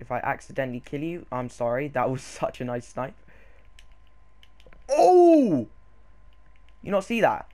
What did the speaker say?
If I accidentally kill you, I'm sorry. That was such a nice snipe. Oh! You not see that?